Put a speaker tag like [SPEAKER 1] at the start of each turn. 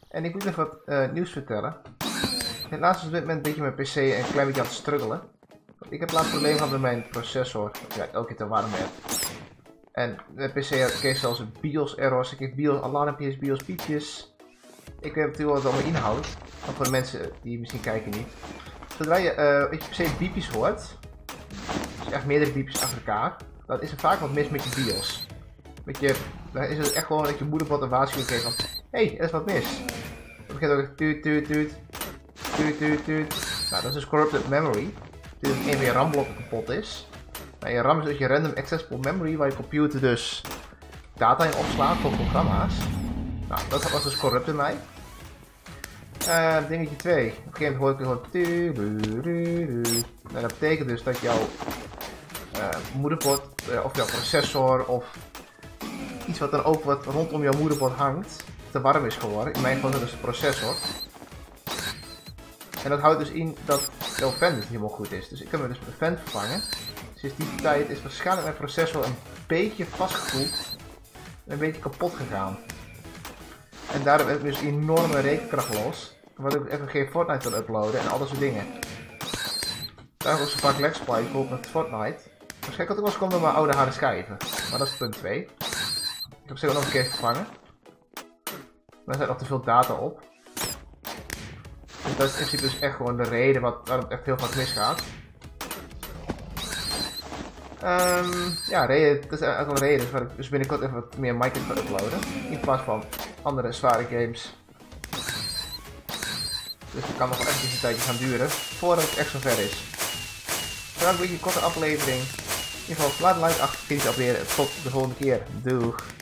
[SPEAKER 1] En ik moet even wat nieuws vertellen. Helaas is op dit moment een beetje mijn PC een klein beetje aan het struggelen. Ik heb laatst problemen gehad met mijn processor. Ja, elke keer te warm werd. En de PC kreeg zelfs BIOS errors. Ik kreeg BIOS alarmpjes, BIOS piepjes. Ik weet natuurlijk wat het allemaal inhoudt. Maar voor de mensen die misschien kijken niet. Zodra je PC biepjes hoort. Dus echt meerdere biepjes achter elkaar. Dan is er vaak wat mis met je BIOS. Dan is het echt gewoon dat je moederbord een waarschuwing kreeg van... Hé, er is wat mis. Dan begint ook tuut, tuut, tuut. Tuut, tuut, tuut. Nou, dat is dus corrupted memory. Dus een van je RAM-blokken kapot is. Nou, je RAM is dus je random accessible memory waar je computer dus data in opslaat voor programma's. Nou, dat was dus corrupt in mij. Dingetje 2. Op een gegeven moment hoor ik gewoon... Nou, dat betekent dus dat jouw moederbord of jouw processor of iets wat dan ook wat rondom jouw moederbord hangt te warm is geworden. In mijn geval is dat dus de processor. En dat houdt dus in dat jouw fan niet helemaal goed is. Dus ik heb me dus mijn fan vervangen. Sinds die tijd is waarschijnlijk mijn processor een beetje vastgevoeld. En een beetje kapot gegaan. En daardoor heb ik dus enorme rekenkracht los. Waardoor ik even geen Fortnite kan uploaden en al dat soort dingen. Daarom was zo vaak legspike bijvoorbeeld met Fortnite. Waarschijnlijk had ik wel eens komen door mijn oude harde schijven. Maar dat is punt 2. Ik heb ze ook nog een keer vervangen. Maar er staat nog te veel data op. Dus dat is in principe dus echt gewoon de reden waarom het echt heel vaak misgaat. Ja, dat is eigenlijk wel een reden waar ik dus binnenkort even wat meer Minecraft ga uploaden. In plaats van andere zware games. Dus het kan nog wel eventjes een tijdje gaan duren voordat het echt zover is. Vandaag een beetje een korte aflevering. In ieder geval laat een like achter, vind je alweer. Tot de volgende keer. Doeg!